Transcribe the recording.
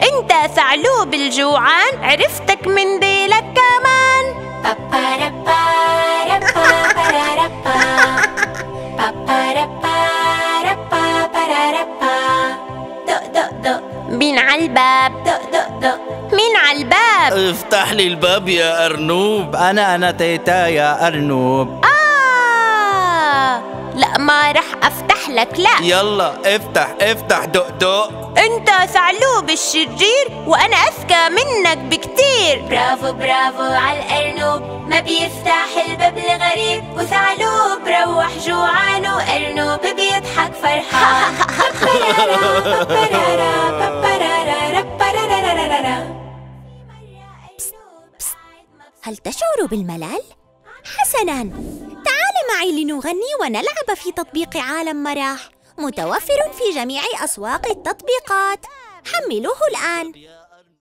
انت ثعلوب الجوعان، عرفتك من ديلك كمان. دق دق دق، مين عالباب؟ دق دق دق، مين عالباب؟ افتح لي الباب يا أرنوب. أنا تيتا يا أرنوب. لا ما رح أفتح لك، لا. يلا افتح دق دق. انت ثعلوب الشرير وأنا أذكى منك بكتير. برافو برافو عالأرنوب، ما بيفتح الباب الغريب، وثعلوب روح جوعان وأرنوب بيضحك فرحان. هل تشعر بالملل؟ حسناً، تعال معي لنغني ونلعب في تطبيق عالم مراح، متوفر في جميع أسواق التطبيقات. حملوه الآن.